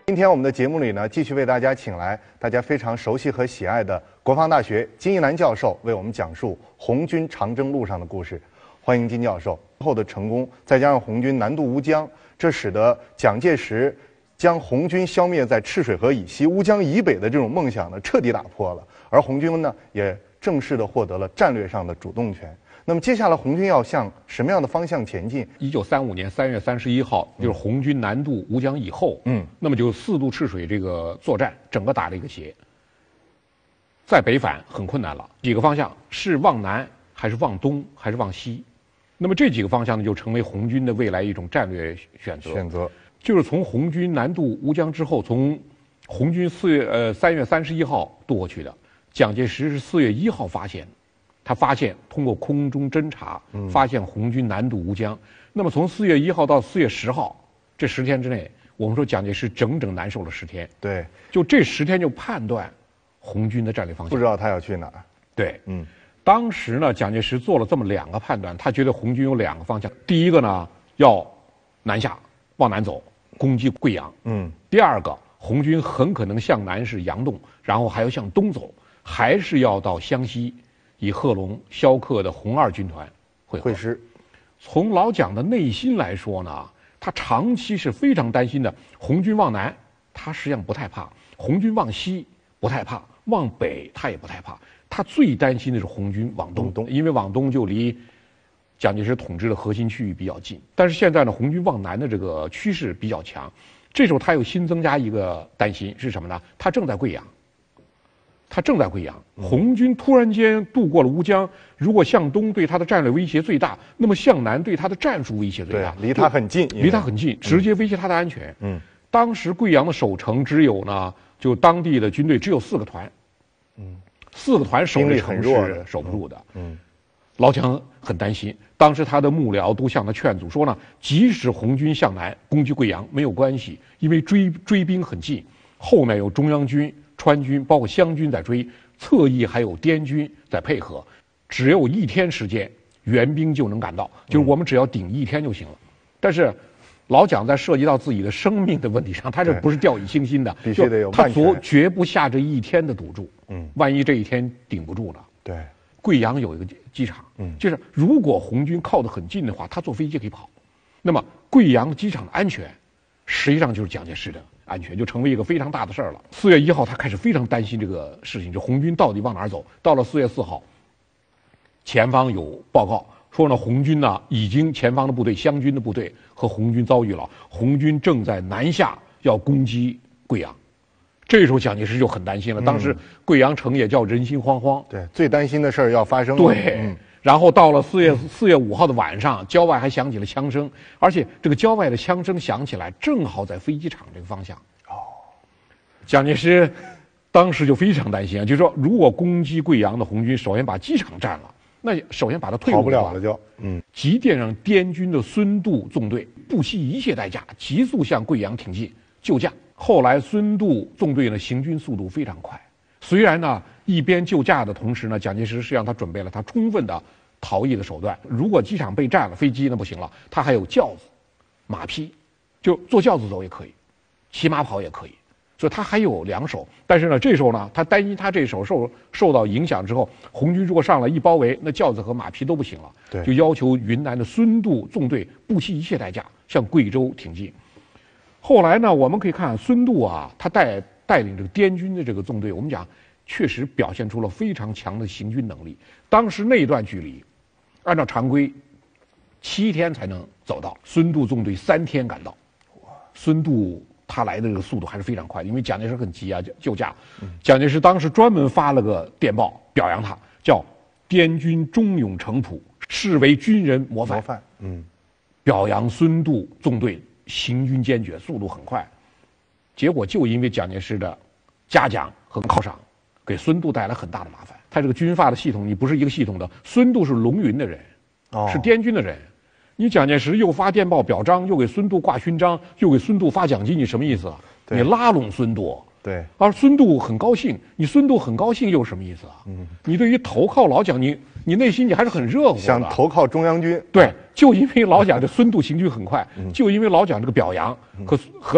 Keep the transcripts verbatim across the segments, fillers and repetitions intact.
今天我们的节目里呢，继续为大家请来大家非常熟悉和喜爱的国防大学金一南教授，为我们讲述红军长征路上的故事。欢迎金教授。后的成功，再加上红军南渡乌江，这使得蒋介石将红军消灭在赤水河以西、乌江以北的这种梦想呢，彻底打破了。而红军呢，也正式的获得了战略上的主动权。那么接下来红军要向什么样的方向前进？ 一九三五年三月三十一号，就是红军南渡乌江以后，嗯，那么就四渡赤水这个作战，整个打了一个结。再北返很困难了，几个方向是往南还是往东还是往西？那么这几个方向呢，就成为红军的未来一种战略选择。 选择就是从红军南渡乌江之后，从红军四月呃三月三十一号渡过去的，蒋介石是四月一号发现。他发现通过空中侦察，发现红军南渡乌江。那么从四月一号到四月十号这十天之内，我们说蒋介石整整难受了十天。 对， 就这十天就判断红军的战略方向， 不知道他要去哪儿。 对，嗯，当时呢，蒋介石做了这么两个判断，他觉得红军有两个方向，第一个呢要南下往南走，攻击贵阳。嗯，第二个，红军很可能向南是杨洞，然后还要向东走，还是要到湘西。以贺龙、萧克的红二军团会会师。 从老蒋的内心来说呢，他长期是非常担心的。红军往南，他实际上不太怕；红军往西不太怕，往北他也不太怕。他最担心的是红军往东，东因为往东就离蒋介石统治的核心区域比较近。但是现在呢，红军往南的这个趋势比较强。这时候他又新增加一个担心是什么呢？他正在贵阳。他正在贵阳，红军突然间渡过了乌江，如果向东对他的战略威胁最大，那么向南对他的战术威胁最大， 离他很近， 离他很近，直接威胁他的安全。嗯，当时贵阳的守城只有呢，就当地的军队只有四个团，嗯，四个团守这城是守不住的。嗯，老蒋很担心，当时他的幕僚都向他劝阻说呢，即使红军向南攻击贵阳没有关系，因为追追兵很近，后面有中央军。川军包括湘军在追，侧翼还有滇军在配合，只有一天时间，援兵就能赶到，就是我们只要顶一天就行了。但是，老蒋在涉及到自己的生命的问题上，他这不是掉以轻心的， 必须得有他昨绝不下这一天的赌注。嗯，万一这一天顶不住呢？ 对， 贵阳有一个机场，嗯，就是如果红军靠得很近的话，他坐飞机可以跑。那么贵阳机场的安全，实际上就是蒋介石的。安全就成为一个非常大的事儿了。四月一号，他开始非常担心这个事情，就红军到底往哪儿走。到了四月四号，前方有报告说呢，红军呢已经前方的部队、湘军的部队和红军遭遇了，红军正在南下要攻击贵阳。这时候蒋介石就很担心了，当时贵阳城也叫人心惶惶。 对，最担心的事儿要发生了。 对。嗯，然后到了四月四月五号的晚上，郊外还响起了枪声，而且这个郊外的枪声响起来，正好在飞机场这个方向。哦，蒋介石当时就非常担心啊，就是说，如果攻击贵阳的红军，首先把机场占了，那首先把他退跑不了了就。 嗯，急电让滇军的孙渡纵队不惜一切代价，急速向贵阳挺进救驾。后来孙渡纵队呢，行军速度非常快，虽然呢。一边救驾的同时呢，蒋介石是让他准备了他充分的逃逸的手段。如果机场被占了，飞机那不行了，他还有轿子、马匹，就坐轿子走也可以，骑马跑也可以，所以他还有两手。但是呢，这时候呢，他担心他这手受受到影响之后，红军如果上来一包围，那轿子和马匹都不行了。 对， 就要求云南的孙渡纵队不惜一切代价向贵州挺进。后来呢，我们可以看孙渡啊，他带带领这个滇军的这个纵队，我们讲。确实表现出了非常强的行军能力。当时那段距离，按照常规，七天才能走到，孙渡纵队三天赶到。孙渡他来的这个速度还是非常快的，因为蒋介石很急啊，救驾。蒋介石当时专门发了个电报表扬他，叫“滇军忠勇诚朴，视为军人模范”。模范，嗯，表扬孙渡纵队行军坚决，速度很快。结果就因为蒋介石的嘉奖和犒赏。给孙渡带来很大的麻烦。他这个军阀的系统，你不是一个系统的。孙渡是龙云的人，哦，是滇军的人。你蒋介石又发电报表彰，又给孙渡挂勋章，又给孙渡发奖金，你什么意思啊？你拉拢孙渡。 对。 而孙渡很高兴，你孙渡很高兴又什么意思啊？嗯。你对于投靠老蒋，你你内心你还是很热乎的。 想投靠中央军。 对，就因为老蒋这孙渡行军很快，就因为老蒋这个表扬和和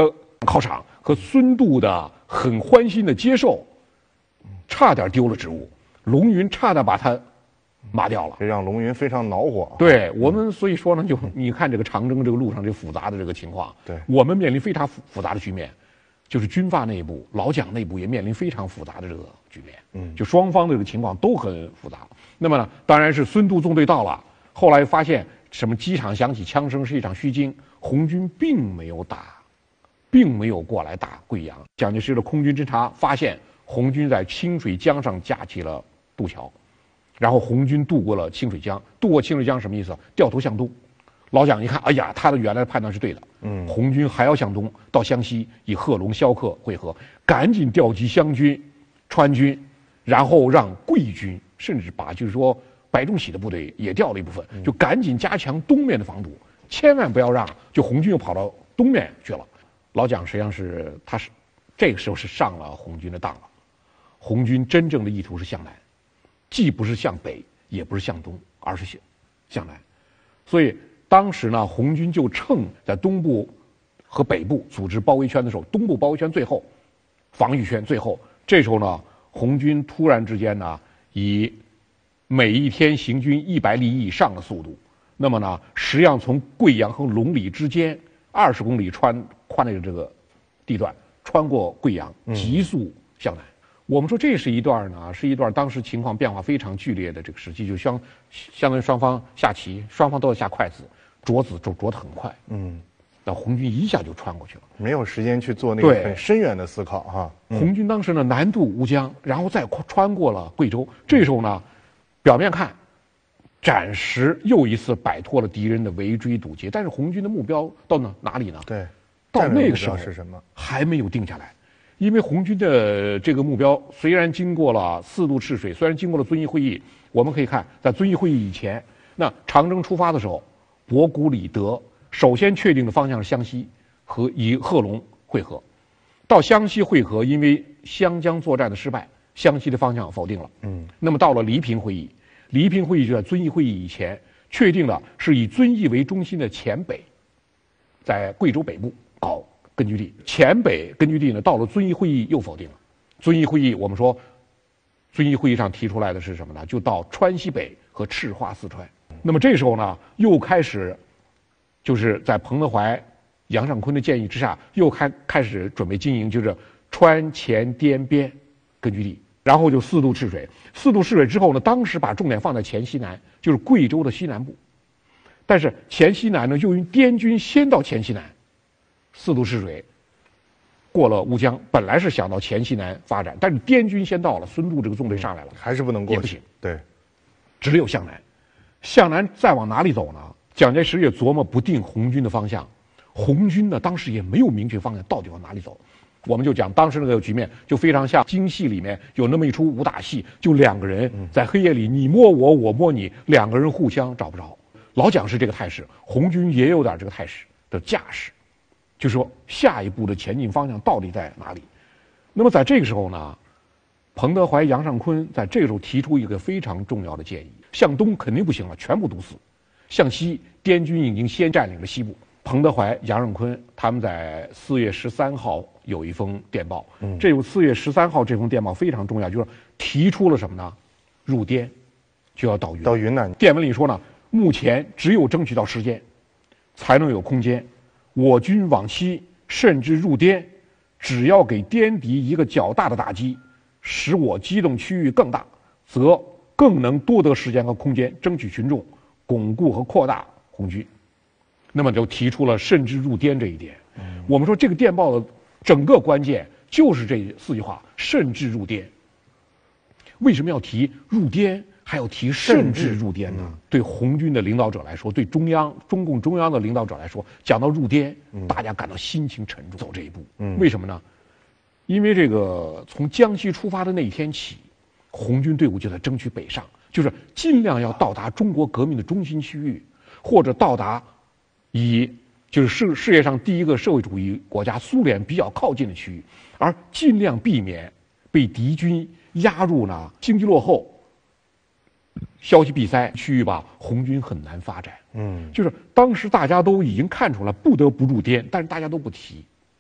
考场和孙度的很欢欣的接受，差点丢了职务，龙云差点把他骂掉了， 这让龙云非常恼火。 对我们，所以说呢，就你看这个长征这个路上这复杂的这个情况， 对我们面临非常复复杂的局面，就是军阀内部、老蒋内部也面临非常复杂的这个局面，嗯，就双方的这个情况都很复杂。那么呢，当然是孙度纵队到了，后来发现什么机场响起枪声是一场虚惊，红军并没有打，并没有过来打贵阳。蒋介石的空军侦察发现红军在清水江上架起了渡桥。然后红军渡过了清水江，渡过清水江什么意思？掉头向东。老蒋一看，哎呀，他的原来的判断是对的。嗯，红军还要向东到湘西，与贺龙、萧克会合，赶紧调集湘军、川军，然后让桂军，甚至把就是说白崇禧的部队也调了一部分，就赶紧加强东面的防堵，千万不要让就红军又跑到东面去了。老蒋实际上是他是这个时候是上了红军的当了，红军真正的意图是向南。既不是向北，也不是向东，而是向向南。所以当时呢，红军就趁在东部和北部组织包围圈的时候，东部包围圈最后，防御圈最后，这时候呢，红军突然之间呢，以每一天行军一百里以上的速度，那么呢，实际上从贵阳和龙里之间二十公里穿宽的这个地段，穿过贵阳，急速向南。嗯我们说这是一段呢，是一段当时情况变化非常剧烈的这个时期，就相相当于双方下棋，双方都要下筷子，着子着着得很快。嗯，那红军一下就穿过去了， 没有时间去做那个很深远的思考哈。 嗯、红军当时呢南渡吴江，然后再穿过了贵州，这时候呢，表面看，暂时又一次摆脱了敌人的围追堵截，但是红军的目标到哪哪里呢？ 对， 到那个时候是什么？ 还没有定下来。因为红军的这个目标虽然经过了四渡赤水，虽然经过了遵义会议，我们可以看在遵义会议以前，那长征出发的时候，博古、李德首先确定的方向是湘西和以贺龙会合。到湘西会合，因为湘江作战的失败，湘西的方向否定了。嗯，那么到了黎平会议，黎平会议就在遵义会议以前确定了是以遵义为中心的黔北，在贵州北部搞根据地，黔北根据地呢，到了遵义会议又否定了。遵义会议，我们说，遵义会议上提出来的是什么呢？就到川西北和赤化四川。那么这时候呢，又开始，就是在彭德怀、杨尚昆的建议之下，又开开始准备经营，就是川黔滇边根据地，然后就四渡赤水。四渡赤水之后呢，当时把重点放在黔西南，就是贵州的西南部。但是黔西南呢，由于滇军先到黔西南。四渡赤水，过了乌江，本来是想到黔西南发展，但是滇军先到了，孙度这个纵队上来了， 还是不能过去， 也不行。 对， 只有向南，向南再往哪里走呢？蒋介石也琢磨不定红军的方向，红军呢当时也没有明确方向，到底往哪里走。我们就讲当时那个局面，就非常像京戏里面有那么一出武打戏，就两个人在黑夜里你摸我，我摸你，两个人互相找不着。老蒋是这个态势，红军也有点这个态势的架势。就说下一步的前进方向到底在哪里？那么在这个时候呢，彭德怀、杨尚昆在这个时候提出一个非常重要的建议：向东肯定不行了，全部堵死；向西，滇军已经先占领了西部。彭德怀、杨尚昆他们在四月十三号有一封电报，嗯，这有四月十三号这封电报非常重要，就是提出了什么呢？入滇，就要到云到云南。 电文里说呢，目前只有争取到时间，才能有空间。我军往西甚至入滇，只要给滇敌一个较大的打击，使我机动区域更大，则更能多得时间和空间争取群众，巩固和扩大红军。那么就提出了甚至入滇这一点。嗯、我们说这个电报的整个关键就是这四句话：甚至入滇。为什么要提入滇？还要提甚至入滇呢？嗯、对红军的领导者来说，对中央中共中央的领导者来说，讲到入滇，嗯、大家感到心情沉重。走这一步，嗯、为什么呢？因为这个从江西出发的那一天起，红军队伍就在争取北上，就是尽量要到达中国革命的中心区域，或者到达以就是世世界上第一个社会主义国家苏联比较靠近的区域，而尽量避免被敌军压入呢经济落后、消息闭塞区域吧，红军很难发展。嗯，就是当时大家都已经看出来不得不入滇，但是大家都不提。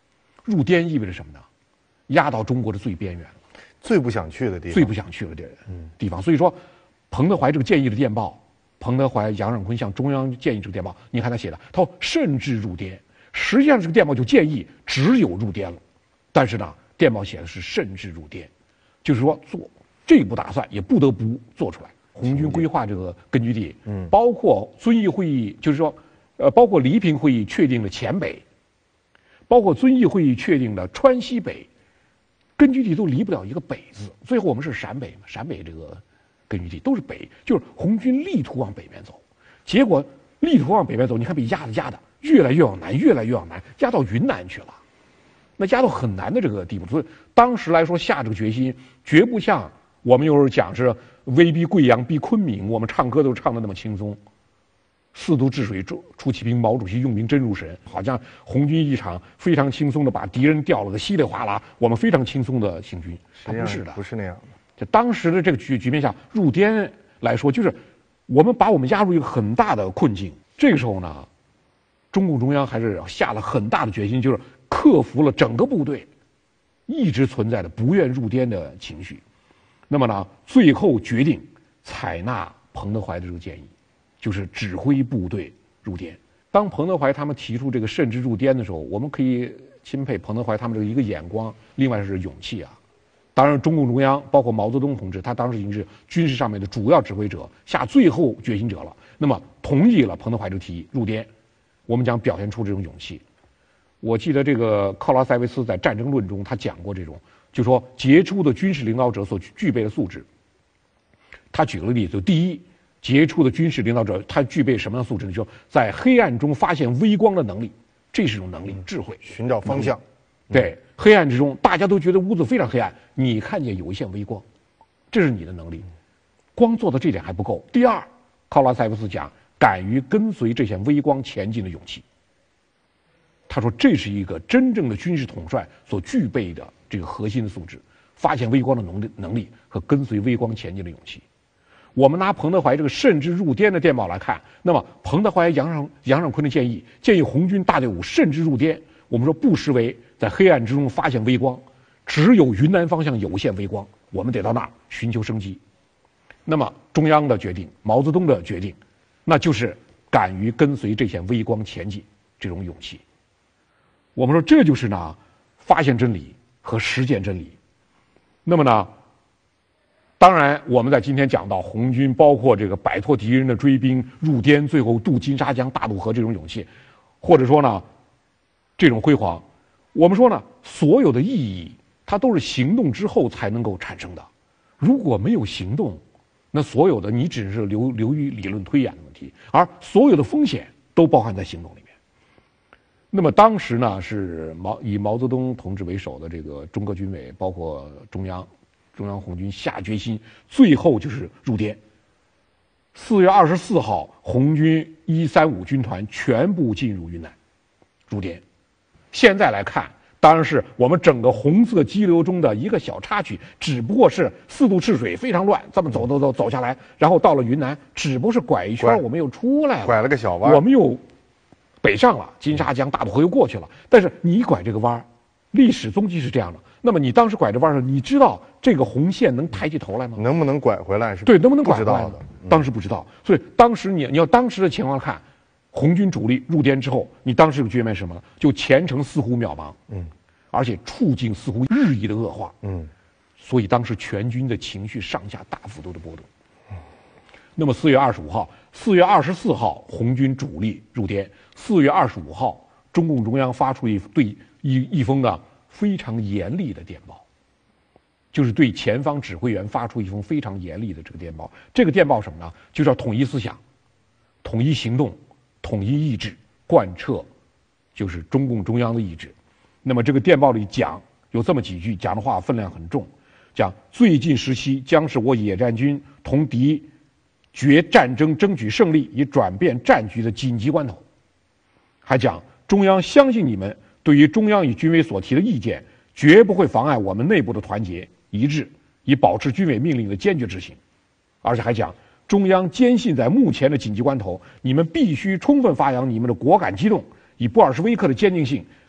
入滇意味着什么呢？压到中国的最边缘， 最不想去的地方， 最不想去的地地方。所以说，彭德怀这个建议的电报，彭德怀、杨尚昆向中央建议这个电报，你看他写的，他说甚至入滇。实际上这个电报就建议只有入滇了，但是呢，电报写的是甚至入滇，就是说做这一步打算也不得不做出来。红军规划这个根据地，嗯，包括遵义会议，就是说，呃，包括黎平会议确定了黔北，包括遵义会议确定了川西北，根据地都离不了一个北字。最后我们是陕北嘛，陕北这个根据地都是北，就是红军力图往北面走，结果力图往北面走，你看被压的压的越来越往南，越来越往南，压到云南去了，那压到很难的这个地步。所以当时来说下这个决心，绝不像我们有时候讲是威逼贵阳逼昆明，我们唱歌都唱的那么轻松。四渡治水出奇兵，毛主席用兵真如神，好像红军一场非常轻松的把敌人吊了个稀里哗啦，我们非常轻松的行军。他不是的， 不是那样的。 就当时的这个局局面下，入滇来说，就是我们把我们压入一个很大的困境。这个时候呢，中共中央还是下了很大的决心，就是克服了整个部队一直存在的不愿入滇的情绪。那么呢，最后决定采纳彭德怀的这个建议，就是指挥部队入滇。当彭德怀他们提出这个甚至入滇的时候，我们可以钦佩彭德怀他们这个一个眼光，另外是勇气啊。当然，中共中央包括毛泽东同志，他当时已经是军事上面的主要指挥者，下最后决心者了。那么同意了彭德怀这个提议入滇，我们讲表现出这种勇气。我记得这个克劳塞维茨在《战争论》中他讲过这种。就说杰出的军事领导者所具备的素质，他举了个例子，就第一，杰出的军事领导者他具备什么样的素质呢？就在黑暗中发现微光的能力，这是一种能力，智慧， 寻找方向。 对，黑暗之中，大家都觉得屋子非常黑暗，你看见有一线微光，这是你的能力。光做到这点还不够。第二，考拉塞夫斯讲，敢于跟随这线微光前进的勇气。他说，这是一个真正的军事统帅所具备的这个核心的素质，发现微光的能力能力和跟随微光前进的勇气。我们拿彭德怀这个甚至入滇的电报来看，那么彭德怀、杨尚杨尚昆的建议，建议红军大队伍甚至入滇，我们说不失为在黑暗之中发现微光，只有云南方向有限微光，我们得到那儿寻求生机。那么中央的决定，毛泽东的决定，那就是敢于跟随这线微光前进这种勇气。我们说这就是呢，发现真理和实践真理。那么呢，当然我们在今天讲到红军包括这个摆脱敌人的追兵入滇，最后渡金沙江、大渡河这种勇气，或者说呢这种辉煌，我们说呢所有的意义它都是行动之后才能够产生的。如果没有行动，那所有的你只是流流于理论推演的问题，而所有的风险都包含在行动里面。那么当时呢，是毛以毛泽东同志为首的这个中革军委，包括中央中央红军下决心，最后就是入滇。四月二十四号，红军一三五军团全部进入云南，入滇。现在来看，当然是我们整个红色激流中的一个小插曲，只不过是四渡赤水非常乱，这么走走走走下来，然后到了云南，只不过是拐一圈，我们又出来了， 拐了个小弯， 我们又北上了，金沙江、大渡河又过去了。但是你拐这个弯，历史踪迹是这样的。那么你当时拐着弯的时候，你知道这个红线能抬起头来吗？ 能不能拐回来是？ 对，能不能拐回来的？ 当时不知道。所以当时你你要当时的情况看，红军主力入滇之后，你当时的局面是什么？就前程似乎渺茫，嗯，而且处境似乎日益的恶化，嗯，所以当时全军的情绪上下大幅度的波动。那么四月二十五号、四月二十四号，红军主力入滇。四月二十五号，中共中央发出一对一一封呢非常严厉的电报，就是对前方指挥员发出一封非常严厉的这个电报。这个电报什么呢？就是要统一思想、统一行动、统一意志，贯彻就是中共中央的意志。那么这个电报里讲有这么几句，讲的话分量很重，讲最近时期将是我野战军同敌决战争、争取胜利以转变战局的紧急关头。还讲中央相信你们对于中央与军委所提的意见，绝不会妨碍我们内部的团结一致，以保持军委命令的坚决执行。而且还讲中央坚信在目前的紧急关头，你们必须充分发扬你们的果敢机动，以布尔什维克的坚定性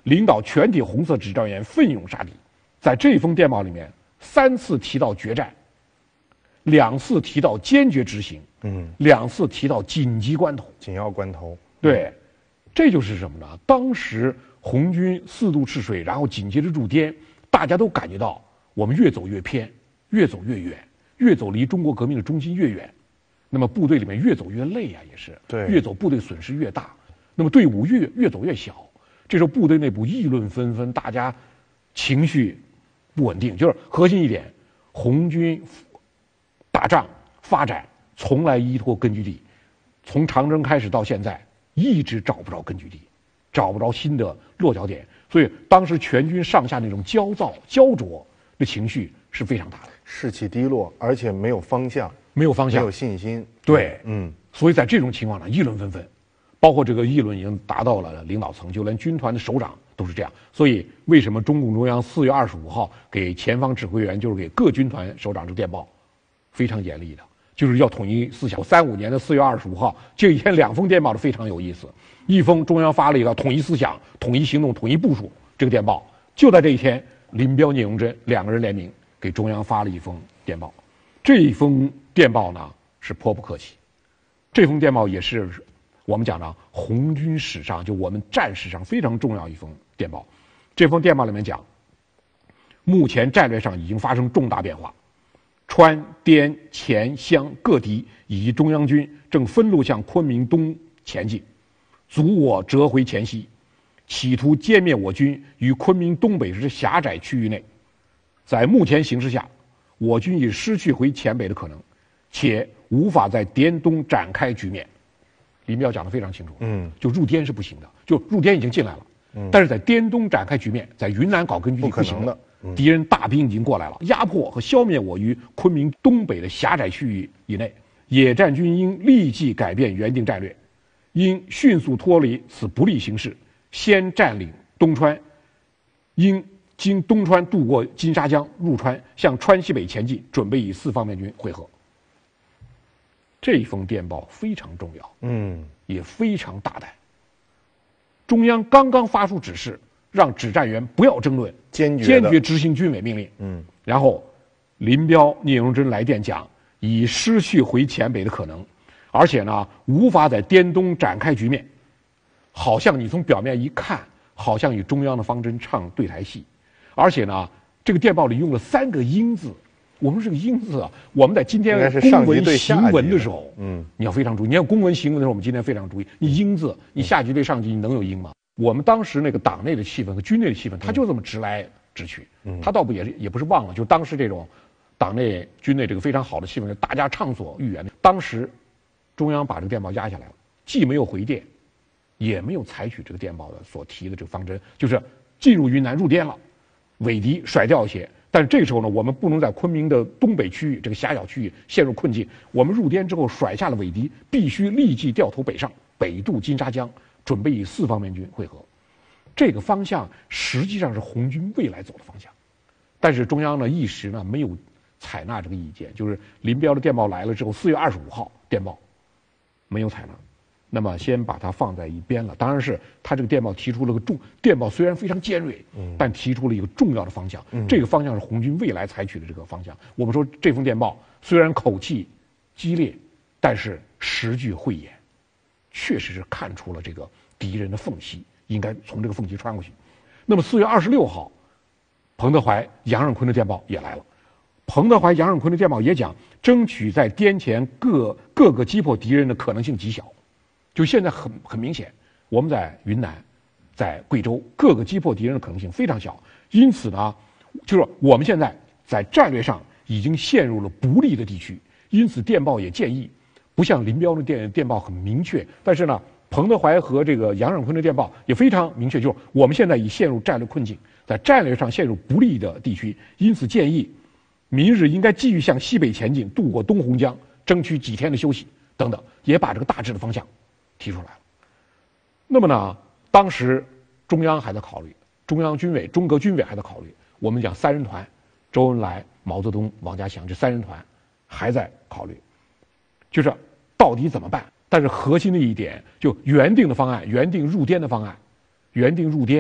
领导全体红色指战员奋勇杀敌。在这封电报里面，三次提到决战，两次提到坚决执行，嗯，两次提到紧急关头、 紧要关头。 对，这就是什么呢？当时红军四渡赤水，然后紧接着入滇，大家都感觉到我们越走越偏，越走越远，越走离中国革命的中心越远。那么部队里面越走越累啊，也是， 对， 越走部队损失越大，那么队伍越越走越小。这时候部队内部议论纷纷，大家情绪不稳定。就是核心一点，红军打仗发展从来依托根据地，从长征开始到现在一直找不着根据地，找不着新的落脚点，所以当时全军上下那种焦躁焦灼的情绪是非常大的， 士气低落，而且没有方向， 没有方向， 没有信心。 对， 嗯， 所以在这种情况呢，议论纷纷，包括这个议论已经达到了领导层，就连军团的首长都是这样。所以为什么中共中央四月二十五号给前方指挥员，就是给各军团首长这个电报，非常严厉的，就是要统一思想。三五年的四月二十五号这一天，两封电报都非常有意思。一封中央发了一个统一思想、统一行动、统一部署这个电报，就在这一天，林彪、聂荣臻两个人联名给中央发了一封电报。这一封电报呢是颇不客气，这封电报也是我们讲的红军史上，就我们战史上非常重要一封电报。这封电报里面讲，目前战略上已经发生重大变化，川、滇、黔、湘各敌以及中央军正分路向昆明东前进，阻我折回黔西，企图歼灭我军于昆明东北之狭窄区域内。在目前形势下，我军已失去回黔北的可能，且无法在滇东展开局面。林彪讲得非常清楚， 嗯， 就入滇是不行的，就入滇已经进来了，嗯，但是在滇东展开局面，在云南搞根据地不行的，嗯，敌人大兵已经过来了，压迫和消灭我于昆明东北的狭窄区域以内。野战军应立即改变原定战略，应迅速脱离此不利形势，先占领东川，应经东川渡过金沙江入川，向川西北前进，准备与四方面军会合。这一封电报非常重要， 嗯， 也非常大胆。中央刚刚发出指示，让指战员不要争论， 坚决坚决执行军委命令。 嗯， 然后林彪、聂荣臻来电讲，已失去回黔北的可能，而且呢，无法在滇东展开局面。好像你从表面一看，好像与中央的方针唱对台戏，而且呢，这个电报里用了三个英字。我们这个英字啊，我们在今天公文行文的时候，嗯，你要非常注意。你要公文行文的时候，我们今天非常注意。你英字，你下级对上级，你能有英吗？我们当时那个党内的气氛和军内的气氛，他就这么直来直去。嗯，他倒不也是也不是忘了，就当时这种党内军内这个非常好的气氛，大家畅所欲言。当时中央把这个电报压下来了，既没有回电，也没有采取这个电报的所提的这个方针，就是进入云南入滇了，伪敌甩掉一些。但是这个时候呢，我们不能在昆明的东北区域这个狭小区域陷入困境。我们入滇之后甩下了伪敌，必须立即掉头北上，北渡金沙江，准备与四方面军会合。这个方向实际上是红军未来走的方向，但是中央呢一时呢没有采纳这个意见，就是林彪的电报来了之后，四月二十五号电报没有采纳。那么先把它放在一边了。当然是他这个电报提出了个重，电报虽然非常尖锐，嗯，但提出了一个重要的方向，嗯，这个方向是红军未来采取的这个方向。我们说这封电报虽然口气激烈，但是实具慧眼，确实是看出了这个敌人的缝隙，应该从这个缝隙穿过去。那么四月二十六号，彭德怀、杨尚昆的电报也来了。彭德怀、杨尚昆的电报也讲，争取在滇黔各各个击破敌人的可能性极小。就现在很很明显，我们在云南、在贵州各个击破敌人的可能性非常小，因此呢，就是我们现在在战略上已经陷入了不利的地区。因此电报也建议，不像林彪的电电报很明确，但是呢，彭德怀和这个杨尚昆的电报也非常明确，就是我们现在已陷入战略困境，在战略上陷入不利的地区，因此建议明日应该继续向西北前进，渡过东洪江，争取几天的休息等等，也把这个大致的方向提出来了。那么呢，当时中央还在考虑，中央军委、中革军委还在考虑。我们讲三人团，周恩来、毛泽东、王家祥这三人团还在考虑，就是到底怎么办。但是核心的一点，就原定的方案，原定入滇的方案，原定入滇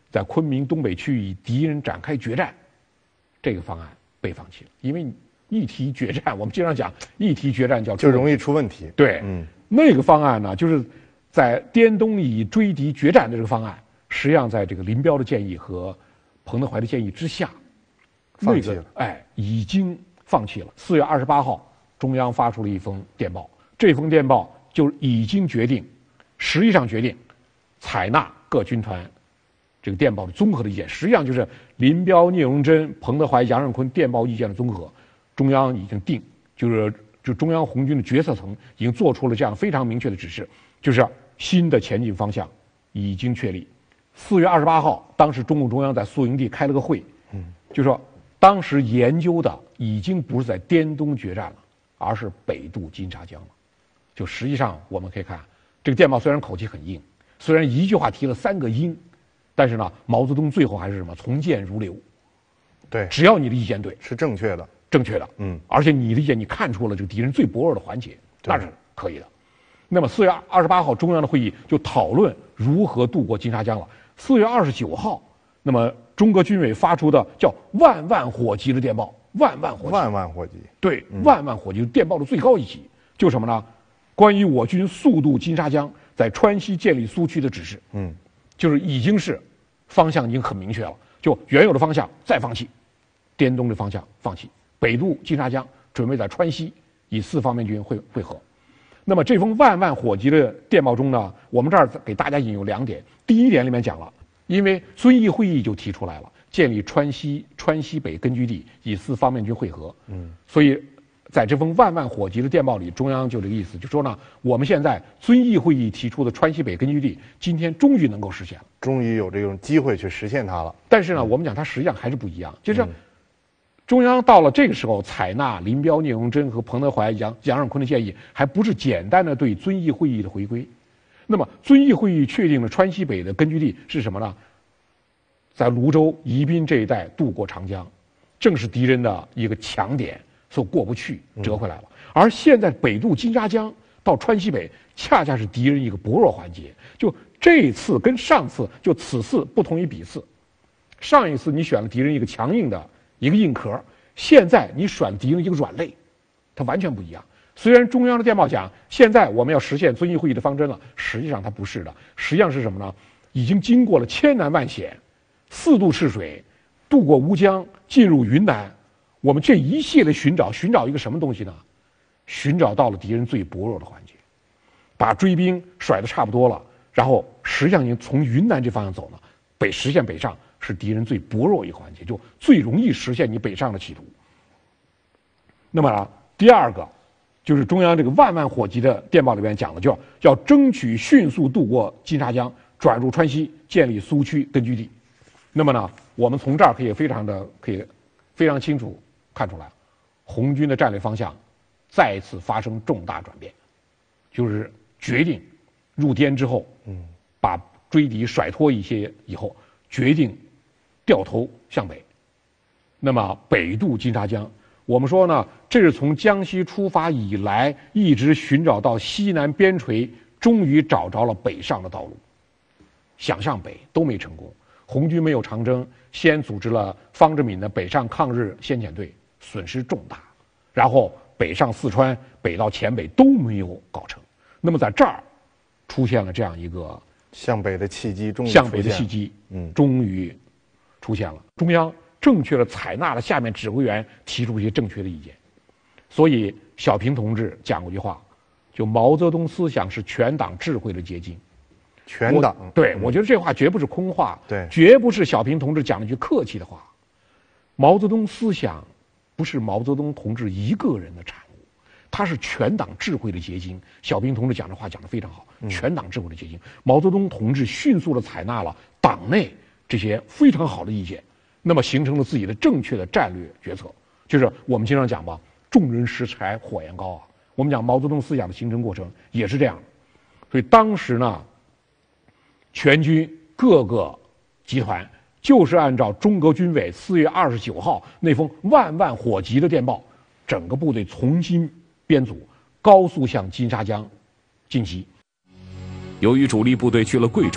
在昆明东北区与敌人展开决战，这个方案被放弃了，因为一提决战，我们经常讲一提决战叫就容易出问题。 对， 嗯， 那个方案呢，就是在滇东以追敌决战的这个方案，实际上在这个林彪的建议和彭德怀的建议之下， 放弃了。 那个、哎，已经放弃了。四月二十八号，中央发出了一封电报，这封电报就已经决定，实际上决定采纳各军团这个电报的综合的意见，实际上就是林彪、聂荣臻、彭德怀、杨尚昆电报意见的综合。中央已经定，就是就中央红军的决策层已经做出了这样非常明确的指示，就是新的前进方向已经确立。四月二十八号，当时中共中央在宿营地开了个会，嗯，就说当时研究的已经不是在滇东决战了，而是北渡金沙江了。就实际上我们可以看，这个电报虽然口气很硬，虽然一句话提了三个应，但是呢，毛泽东最后还是什么从谏如流。 对， 只要你的意见对， 是正确的。 正确的，嗯，而且你理解，你看出了这个敌人最薄弱的环节，那是可以的。那么四月二十八号，中央的会议就讨论如何渡过金沙江了。四月二十九号，那么中革军委发出的叫万万火急的电报，万万火急， 万万火急， 对，嗯、万万火急，电报的最高一级，就什么呢？关于我军速渡金沙江，在川西建立苏区的指示，嗯，就是已经是方向已经很明确了，就原有的方向再放弃，滇东的方向放弃。北渡金沙江，准备在川西与四方面军会会合。那么这封万万火急的电报中呢，我们这儿给大家引有两点。第一点里面讲了，因为遵义会议就提出来了，建立川西川西北根据地，与四方面军会合。嗯，所以在这封万万火急的电报里，中央就这个意思，就说呢，我们现在遵义会议提出的川西北根据地，今天终于能够实现了， 终于有这种机会去实现它了。 但是呢，我们讲它实际上还是不一样，就是。嗯中央到了这个时候，采纳林彪、聂荣臻和彭德怀、杨杨尚昆的建议，还不是简单的对遵义会议的回归。那么，遵义会议确定了川西北的根据地是什么呢？在泸州、宜宾这一带渡过长江，正是敌人的一个强点，所过不去，折回来了。嗯、而现在北渡金沙江到川西北，恰恰是敌人一个薄弱环节。就这一次跟上次，就此次不同于彼次。上一次你选了敌人一个强硬的。一个硬壳，现在你选敌人一个软肋，它完全不一样。虽然中央的电报讲现在我们要实现遵义会议的方针了，实际上它不是的。实际上是什么呢？已经经过了千难万险，四渡赤水，渡过吴江，进入云南，我们这一系列寻找，寻找一个什么东西呢？寻找到了敌人最薄弱的环节，把追兵甩得差不多了，然后实际上已经从云南这方向走呢，北实现北上。是敌人最薄弱一个环节，就最容易实现你北上的企图。那么呢，第二个就是中央这个万万火急的电报里边讲了，就要要争取迅速渡过金沙江，转入川西，建立苏区根据地。那么呢，我们从这儿可以非常的可以非常清楚看出来，红军的战略方向再一次发生重大转变，就是决定入滇之后，嗯，把追敌甩脱一些以后，决定。掉头向北，那么北渡金沙江，我们说呢，这是从江西出发以来，一直寻找到西南边陲，终于找着了北上的道路。想向北都没成功，红军没有长征，先组织了方志敏的北上抗日先遣队，损失重大，然后北上四川，北到黔北都没有搞成。那么在这儿，出现了这样一个向北的契机，终于向北的契机，嗯，终于。出现了，中央正确的采纳了下面指挥员提出一些正确的意见，所以小平同志讲过一句话，就毛泽东思想是全党智慧的结晶。 全党对、嗯、我觉得这话绝不是空话， 对， 绝不是小平同志讲了一句客气的话。毛泽东思想不是毛泽东同志一个人的产物，它是全党智慧的结晶。小平同志讲这话讲得非常好，嗯、全党智慧的结晶。毛泽东同志迅速地采纳了党内这些非常好的意见，那么形成了自己的正确的战略决策。就是我们经常讲吧，众人拾柴火焰高啊。我们讲毛泽东思想的形成过程也是这样。所以当时呢，全军各个集团就是按照中革军委四月二十九号那封万万火急的电报，整个部队重新编组，高速向金沙江进击。 由于主力部队去了贵州，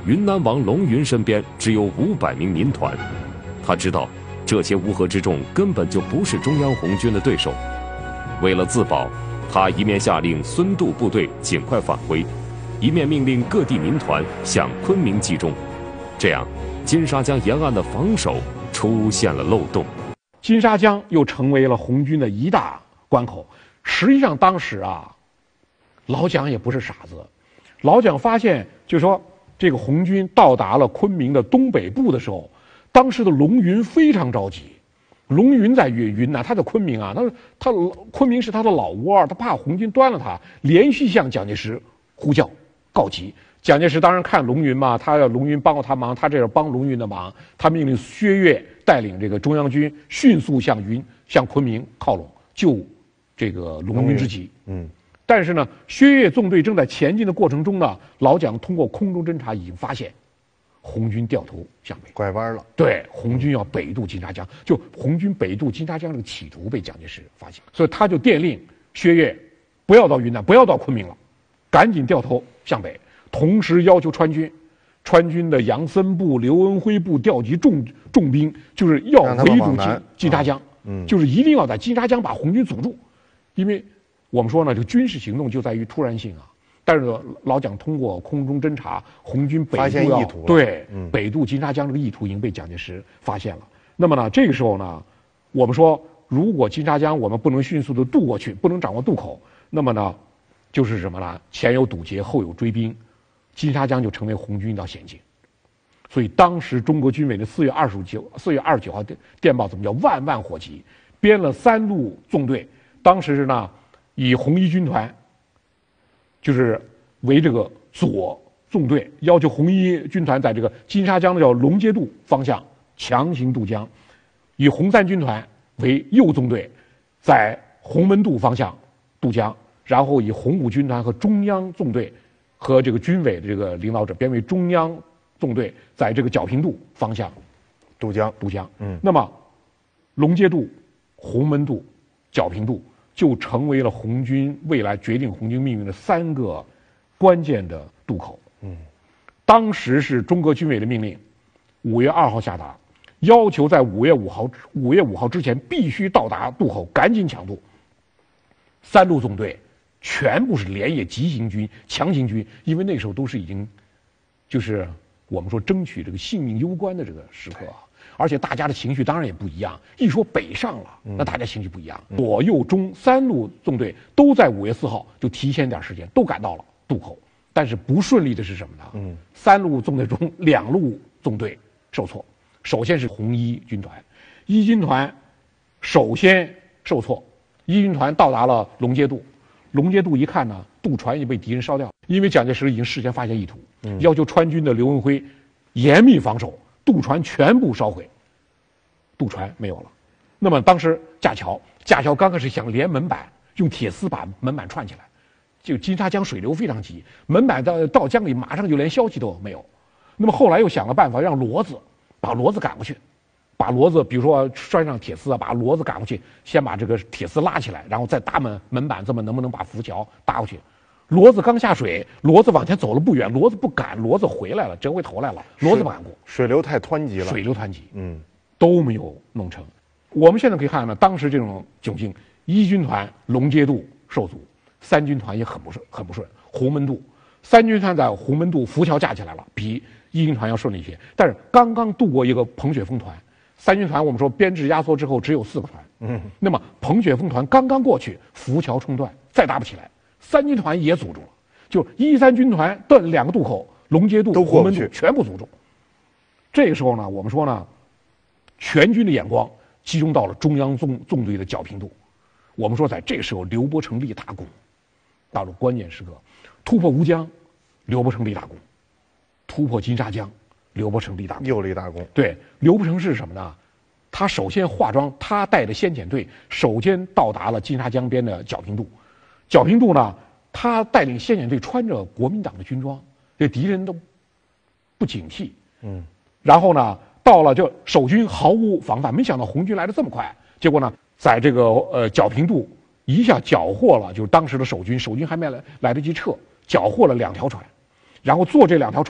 云南王龙云身边只有五百名民团，他知道这些乌合之众根本就不是中央红军的对手。为了自保，他一面下令孙渡部队尽快返回，一面命令各地民团向昆明集中。这样，金沙江沿岸的防守出现了漏洞， 金沙江又成为了红军的一大关口。实际上，当时啊，老蒋也不是傻子，老蒋发现，就是说这个红军到达了昆明的东北部的时候，当时的龙云非常着急。龙云在云云南，他在昆明啊，他他昆明是他的老窝，他怕红军端了他，连续向蒋介石呼叫告急。蒋介石当然看龙云嘛，他要龙云帮过他忙，他这是帮龙云的忙。他命令薛岳带领这个中央军迅速向云向昆明靠拢，救这个龙云之急。嗯，但是呢，薛岳纵队正在前进的过程中呢，老蒋通过空中侦察已经发现，红军掉头向北， 拐弯了。 对，红军要北渡金沙江，就红军北渡金沙江这个企图被蒋介石发现，所以他就电令薛岳不要到云南，不要到昆明了，赶紧掉头向北。同时要求川军，川军的杨森部、刘文辉部调集重重兵，就是要围堵金金沙江，嗯，就是一定要在金沙江把红军阻住，因为我们说呢，这个军事行动就在于突然性啊。但是老蒋通过空中侦察，红军北渡要对、嗯、北渡金沙江这个意图已经被蒋介石发现了。那么呢，这个时候呢，我们说，如果金沙江我们不能迅速的渡过去，不能掌握渡口，那么呢，就是什么呢？前有堵截，后有追兵，金沙江就成为红军一道险境。所以当时中国军委的四月二十九四月二十九号电电报怎么叫万万火急，编了三路纵队，当时是呢以红一军团。就是为这个左纵队，要求红一军团在这个金沙江的叫龙街渡方向强行渡江，以红三军团为右纵队，在红门渡方向渡江，然后以红五军团和中央纵队和这个军委的这个领导者编为中央纵队，在这个皎平渡方向渡江渡江。嗯，那么龙街渡、红门渡、皎平渡。就成为了红军未来决定红军命运的三个关键的渡口。嗯，当时是中国军委的命令，五月二号下达，要求在五月五号五月五号之前必须到达渡口，赶紧抢渡。三路纵队全部是连夜急行军、强行军，因为那时候都是已经，就是我们说争取这个性命攸关的这个时刻啊。而且大家的情绪当然也不一样，一说北上了，那大家情绪不一样。嗯、左右中三路纵队都在五月四号就提前点时间都赶到了渡口，但是不顺利的是什么呢？嗯，三路纵队中两路纵队受挫，首先是红一军团，一军团首先受挫，一军团到达了龙街渡，龙街渡一看呢，渡船已经被敌人烧掉，因为蒋介石已经事先发现意图，嗯、要求川军的刘文辉严密防守。渡船全部烧毁，渡船没有了。那么当时架桥，架桥刚开始想连门板，用铁丝把门板串起来，就金沙江水流非常急，门板到到江里马上就连消息都没有。那么后来又想了办法，让骡子把骡子赶过去，把骡子比如说拴上铁丝啊，把骡子赶过去，先把这个铁丝拉起来，然后再搭门门板，这么能不能把浮桥搭过去？骡子刚下水，骡子往前走了不远，骡子不赶，骡子回来了，折回头来了，骡子不敢过， 水流太湍急了， 水流湍急，嗯，都没有弄成。我们现在可以看到，当时这种窘境，一军团龙街渡受阻，三军团也很不顺，很不顺。红门渡，三军团在红门渡浮桥架起来了，比一军团要顺利一些，但是刚刚渡过一个彭雪枫团，三军团我们说编制压缩之后只有四个团，嗯，那么彭雪枫团刚刚过去，浮桥冲断，再搭不起来。三军团也阻住了，就一三军团的两个渡口，龙街渡、红门渡全部阻住。这个时候呢，我们说呢，全军的眼光集中到了中央纵纵队的皎平渡。我们说，在这个时候，刘伯承立大功，到了关键时刻，突破吴江，刘伯承立大功；突破金沙江，刘伯承立大功， 又立大功。 对，刘伯承是什么呢？他首先化妆，他带着先遣队，首先到达了金沙江边的皎平渡。皎平渡呢，他带领先遣队穿着国民党的军装，这敌人都不警惕。嗯，然后呢，到了就守军毫无防范，没想到红军来得这么快。结果呢，在这个呃皎平渡一下缴获了，就是当时的守军，守军还没来来得及撤，缴获了两条船，然后坐这两条船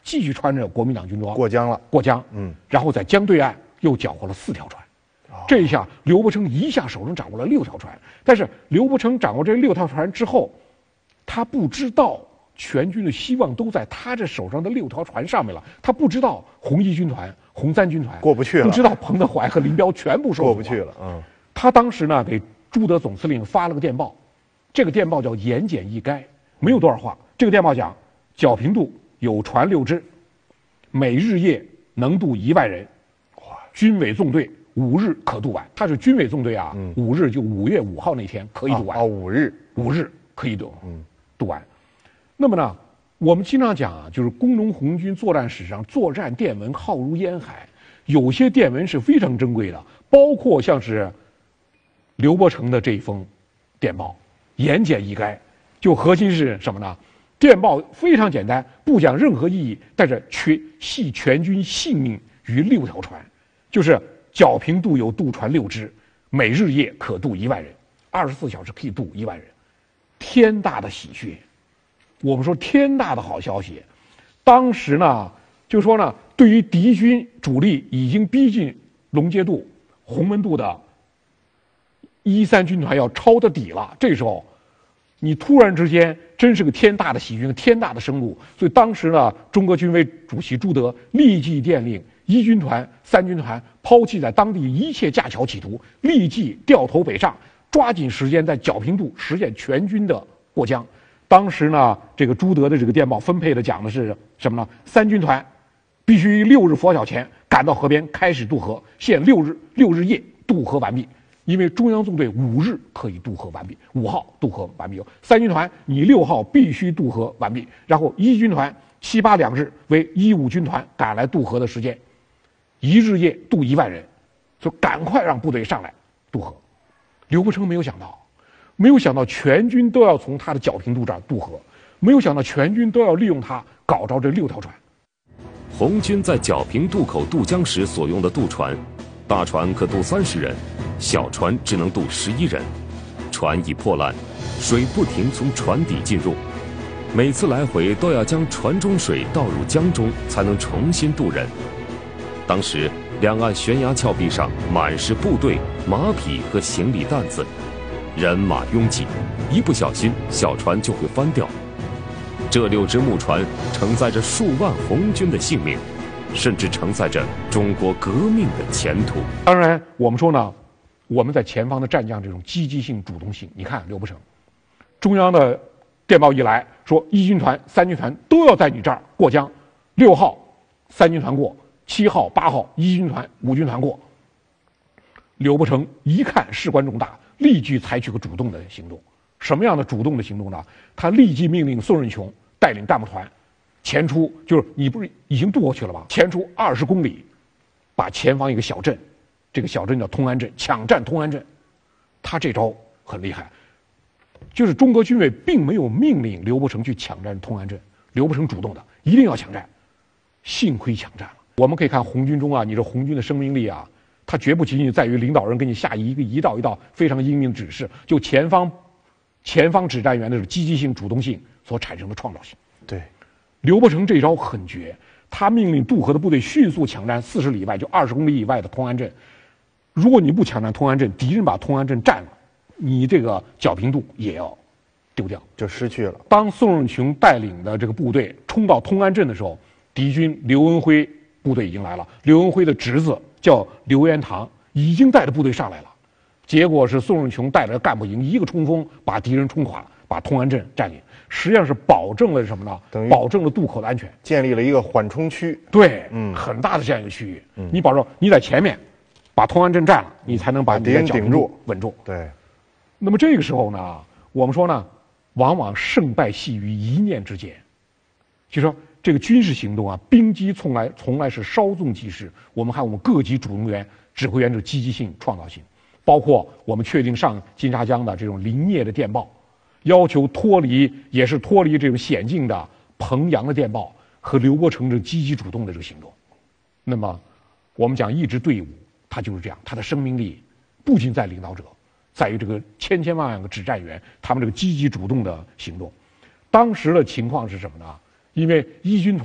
继续穿着国民党军装过江了， 过江， 嗯， 然后在江对岸又缴获了四条船。这一下，刘伯承一下手中掌握了六条船。但是刘伯承掌握这六条船之后，他不知道全军的希望都在他这手上的六条船上面了。他不知道红一军团、红三军团过不去了， 不知道彭德怀和林彪全部受过不去了。嗯， 他当时呢给朱德总司令发了个电报，这个电报叫言简意赅，没有多少话。这个电报讲，皎平渡有船六只，每日夜能渡一万人，军委纵队五日可渡完。他是军委纵队啊，嗯、五日就五月五号那天可以渡完。 哦，五日， 五日可以渡，嗯，渡完。那么呢，我们经常讲啊，就是工农红军作战史上作战电文浩如烟海，有些电文是非常珍贵的，包括像是刘伯承的这一封电报，言简意赅，就核心是什么呢？电报非常简单，不讲任何意义，但是全系全军性命于六条船，就是皎平渡有渡船六只，每日夜可渡一万人，二十四小时可以渡一万人，天大的喜讯。我们说天大的好消息。当时呢，就说呢，对于敌军主力已经逼近龙街渡、洪门渡的一三军团要抄的底了，这时候你突然之间真是个天大的喜讯，天大的生路。所以当时呢，中革军委主席朱德立即电令一军团、三军团抛弃在当地一切架桥企图，立即掉头北上，抓紧时间在皎平渡实现全军的过江。当时呢，这个朱德的这个电报分配的讲的是什么呢？三军团必须六日拂晓前赶到河边开始渡河，限六日六日夜渡河完毕。因为中央纵队五日可以渡河完毕，五号渡河完毕。三军团你六号必须渡河完毕，然后一军团七八两日为一五军团赶来渡河的时间，一日夜渡一万人，就赶快让部队上来渡河。刘伯承没有想到。没有想到全军都要从他的皎平渡这儿渡河，没有想到全军都要利用他搞着这六条船。 红军在皎平渡口渡江时所用的渡船，大船可渡三十人，小船只能渡十一人。船已破烂，水不停从船底进入，每次来回都要将船中水倒入江中，才能重新渡人。当时两岸悬崖峭壁上满是部队、马匹和行李担子。人马拥挤，一不小心小船就会翻掉。这六只木船承载着数万红军的性命，甚至承载着中国革命的前途。 当然我们说呢，我们在前方的战将这种积极性、主动性，你看刘伯承，中央的电报一来说一军团、三军团都要在你这儿过江，六号三军团过，七号、八号一军团、五军团过。刘伯承一看事关重大，立即采取个主动的行动。什么样的主动的行动呢？他立即命令宋任穷带领干部团前出，就是你不是已经渡过去了吗？前出二十公里，把前方一个小镇，这个小镇叫通安镇，抢占通安镇。他这招很厉害，就是中国军委并没有命令刘伯承去抢占通安镇，刘伯承主动的，一定要抢占。幸亏抢占了。我们可以看红军中啊，你这红军的生命力啊，它绝不仅仅在于领导人给你下一个一道一道非常英明的指示，就前方前方指战员的积极性、主动性所产生的创造性。 对， 刘伯承这招很绝，他命令渡河的部队迅速抢占四十里外，就二十公里以外的通安镇。如果你不抢占通安镇，敌人把通安镇占了，你这个皎平渡也要丢掉， 就失去了。 当宋任穷带领的这个部队冲到通安镇的时候，敌军刘恩辉部队已经来了，刘恩辉的侄子叫刘延堂已经带着部队上来了。结果是宋任穷带着干部营一个冲锋，把敌人冲垮了，把通安镇占领。实际上是保证了什么呢？ 等于保证了渡口的安全， 建立了一个缓冲区。 对， 嗯， 很大的这样一个区域。 嗯， 你保证你在前面把通安镇占了，你才能把敌人顶住、 稳住。 对。 那么这个时候呢，我们说呢，往往胜败系于一念之间。就说这个军事行动啊，兵机从来从来是稍纵即逝。我们看我们各级主动员、指挥员的积极性、创造性，包括我们确定上金沙江的这种林业的电报，要求脱离也是脱离这种险境的彭阳的电报和刘伯承这积极主动的这个行动。那么我们讲一支队伍，它就是这样，它的生命力不仅在领导者，在于这个千千万万个指战员他们这个积极主动的行动。当时的情况是什么呢？因为一军团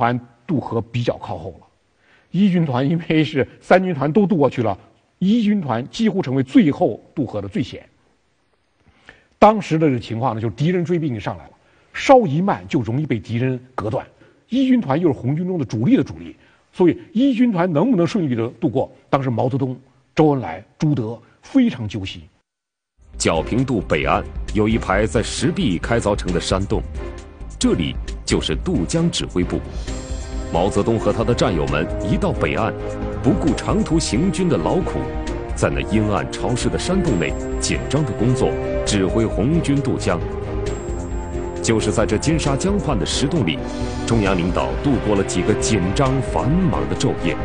渡河比较靠后了。一军团因为是三军团都渡过去了，一军团几乎成为最后渡河的最险。当时的这个情况呢，就是敌人追兵已经上来了，稍一慢就容易被敌人隔断。一军团又是红军中的主力的主力，所以一军团能不能顺利的渡过，当时毛泽东、周恩来、朱德非常揪心。 皎平渡北岸有一排在石壁开凿成的山洞，这里就是渡江指挥部。毛泽东和他的战友们一到北岸，不顾长途行军的劳苦，在那阴暗潮湿的山洞内紧张的工作，指挥红军渡江。就是在这金沙江畔的石洞里，中央领导度过了几个紧张繁忙的昼夜。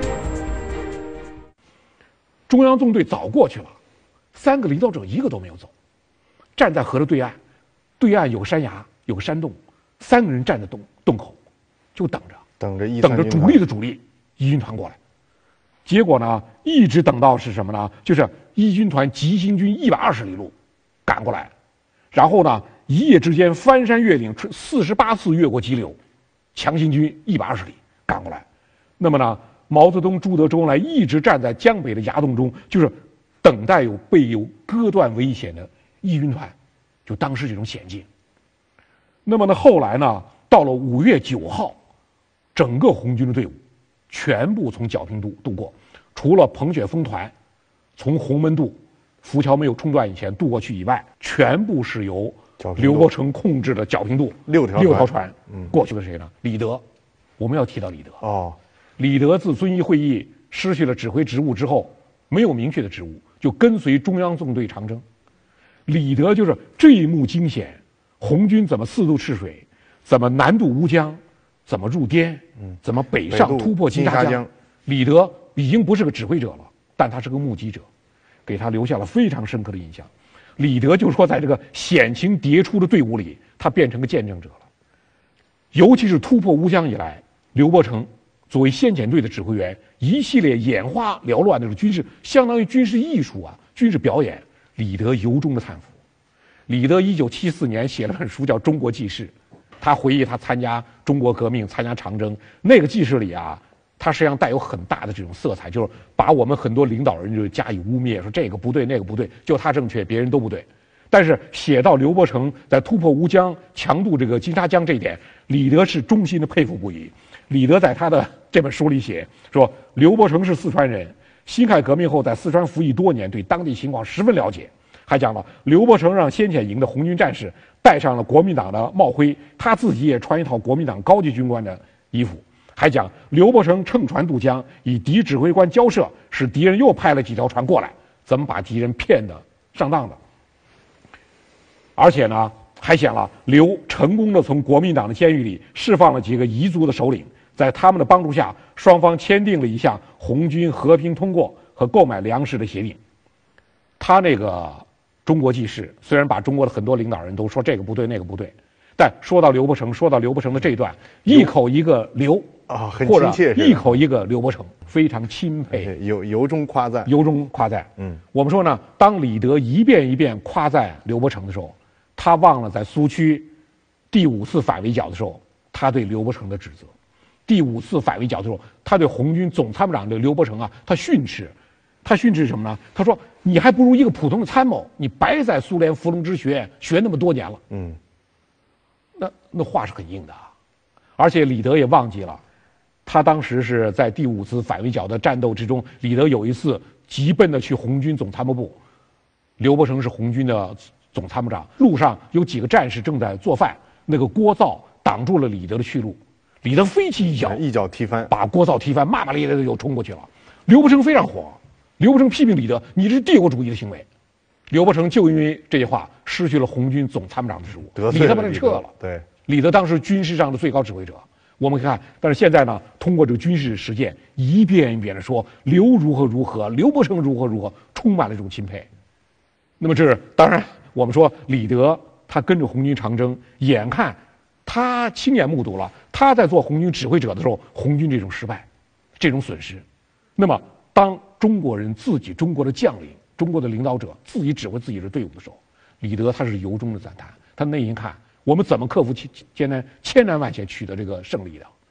中央纵队早过去了，三个领导者一个都没有走，站在河的对岸，对岸有山崖，有个山洞，三个人站在洞洞口，就等着， 等着一等着主力的主力一军团过来。结果呢，一直等到是什么呢？就是一军团急行军一百二十里路赶过来，然后呢，一夜之间翻山越岭，四十八次越过激流，强行军一百二十里赶过来。那么呢，毛泽东、朱德、周恩来一直站在江北的崖洞中，就是等待有被有割断危险的一军团，就当时这种险境。那么呢，后来呢，到了五月九号，整个红军的队伍全部从皎平渡渡过，除了彭雪枫团从红门渡浮桥没有冲断以前渡过去以外，全部是由刘伯承控制的皎平渡六条六条船过去的谁呢？李德，我们要提到李德哦。 李德自遵义会议失去了指挥职务之后，没有明确的职务，就跟随中央纵队长征。李德就是这一幕惊险，红军怎么四渡赤水，怎么南渡乌江，怎么入滇，怎么北上突破金沙江。李德已经不是个指挥者了，但他是个目击者，给他留下了非常深刻的印象。李德就说，在这个险情迭出的队伍里，他变成个见证者了。尤其是突破乌江以来，刘伯承作为先遣队的指挥员，一系列眼花缭乱的军事，相当于军事艺术啊，军事表演，李德由衷的叹服。李德一九七四年写了本书叫《中国纪事》，他回忆他参加中国革命、参加长征，那个纪事里啊，他实际上带有很大的这种色彩，就是把我们很多领导人就加以污蔑，说这个不对那个不对，就他正确，别人都不对。但是写到刘伯承在突破乌江、强渡这个金沙江这一点，李德是衷心的佩服不已。李德在他的这本书里写说，刘伯承是四川人，辛亥革命后在四川服役多年，对当地情况十分了解。还讲了刘伯承让先遣营的红军战士戴上了国民党的帽徽，他自己也穿一套国民党高级军官的衣服。还讲刘伯承乘船渡江，与敌指挥官交涉，使敌人又派了几条船过来，怎么把敌人骗得上当的。而且呢，还讲了刘成功的从国民党的监狱里释放了几个彝族的首领，在他们的帮助下，双方签订了一项红军和平通过和购买粮食的协定。他那个中国纪事虽然把中国的很多领导人都说这个不对那个不对，但说到刘伯承，说到刘伯承的这一段，一口一个刘啊，很亲切， 或者一口一个刘伯承，非常钦佩， 由由衷夸赞， 由衷夸赞。嗯，我们说呢，当李德一遍一遍夸赞刘伯承的时候，他忘了在苏区第五次反围剿的时候，他对刘伯承的指责。第五次反围剿的时候，他对红军总参谋长的刘伯承啊，他训斥，他训斥什么呢？他说：“你还不如一个普通的参谋，你白在苏联伏龙之学学那么多年了。”嗯，那那话是很硬的啊。而且李德也忘记了，他当时是在第五次反围剿的战斗之中，李德有一次急奔的去红军总参谋部，刘伯承是红军的总参谋长，路上有几个战士正在做饭，那个锅灶挡住了李德的去路，李德飞起一脚， 一脚踢翻， 把锅灶踢翻，骂骂咧咧的又冲过去了。刘伯承非常火，刘伯承批评李德：“你这是帝国主义的行为。”刘伯承就因为这句话失去了红军总参谋长的职务，李德把他撤了。 对， 李德当时军事上的最高指挥者。我们看，但是现在呢，通过这个军事实践，一遍一遍的说刘如何如何，刘伯承如何如何，充满了这种钦佩。那么这是当然，我们说李德他跟着红军长征，眼看他亲眼目睹了他在做红军指挥者的时候，红军这种失败，这种损失。那么当中国人自己中国的将领、中国的领导者自己指挥自己的队伍的时候，李德他是由衷的赞叹。他内心看，我们怎么克服艰难、千难万险取得这个胜利的？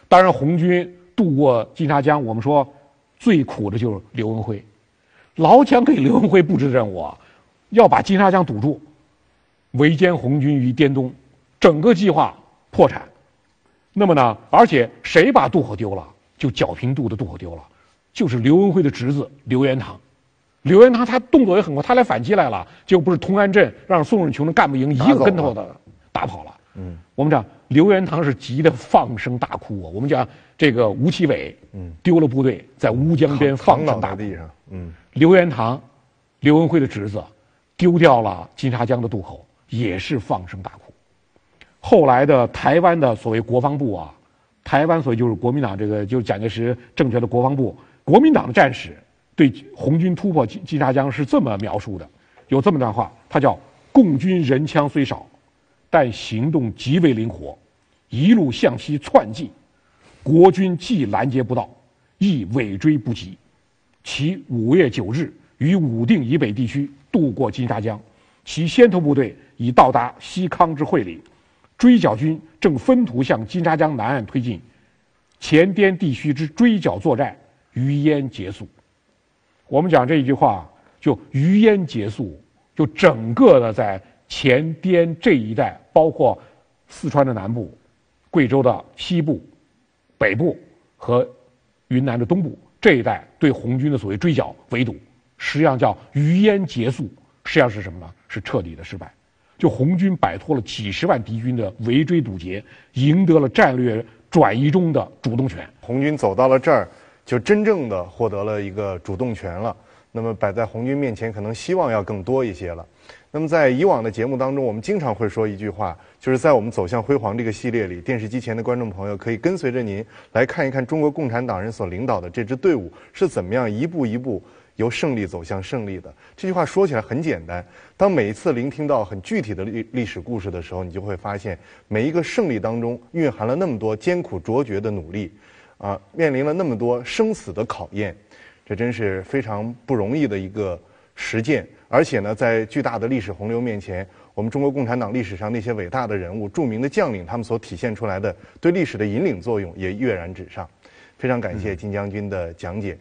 当然，红军渡过金沙江，我们说最苦的就是刘文辉。老蒋给刘文辉布置的任务啊，要把金沙江堵住，围歼红军于滇东，整个计划破产。那么呢，而且谁把渡口丢了？就剿平渡的渡口丢了，就是刘文辉的侄子刘元堂。刘元堂他动作也很快，他来反击来了，结果不是同安镇让宋日琼的干部营一个跟头的打跑了。嗯，我们讲刘元堂是急得放声大哭啊。我们讲这个吴奇伟，嗯，丢了部队，在乌江边放声大哭。地上，嗯，刘元堂，刘文辉的侄子，丢掉了金沙江的渡口，也是放声大哭。后来的台湾的所谓国防部啊，台湾所谓就是国民党这个就是蒋介石政权的国防部，国民党的战士对红军突破金金沙江是这么描述的，有这么段话，他叫共军人枪虽少，但行动极为灵活，一路向西窜进，国军既拦截不到，亦尾追不及。其五月九日于武定以北地区渡过金沙江，其先头部队已到达西康之会岭，追剿军正分途向金沙江南岸推进，前滇地区之追剿作战于焉结束。我们讲这一句话，就于焉结束，就整个的在前滇这一带，包括四川的南部、贵州的西部、北部和云南的东部这一带，对红军的所谓追剿围堵，实际上叫于焉结束，实际上是什么呢？是彻底的失败。就红军摆脱了几十万敌军的围追堵截，赢得了战略转移中的主动权。 红军走到了这儿，就真正的获得了一个主动权了。那么摆在红军面前，可能希望要更多一些了。那么在以往的节目当中，我们经常会说一句话，就是在我们走向辉煌这个系列里，电视机前的观众朋友可以跟随着您来看一看中国共产党人所领导的这支队伍是怎么样一步一步由胜利走向胜利的。这句话说起来很简单，当每一次聆听到很具体的历历史故事的时候，你就会发现每一个胜利当中蕴含了那么多艰苦卓绝的努力，啊，面临了那么多生死的考验，这真是非常不容易的一个实践。而且呢，在巨大的历史洪流面前，我们中国共产党历史上那些伟大的人物、著名的将领，他们所体现出来的对历史的引领作用也跃然纸上。非常感谢金将军的讲解。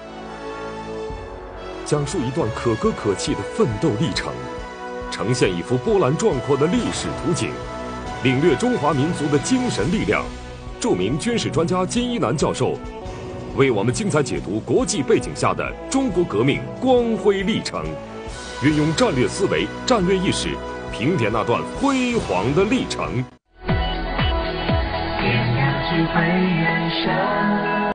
讲述一段可歌可泣的奋斗历程，呈现一幅波澜壮阔的历史图景，领略中华民族的精神力量。著名军事专家金一南教授为我们精彩解读国际背景下的中国革命光辉历程，运用战略思维、战略意识，评点那段辉煌的历程。 天涯只会人生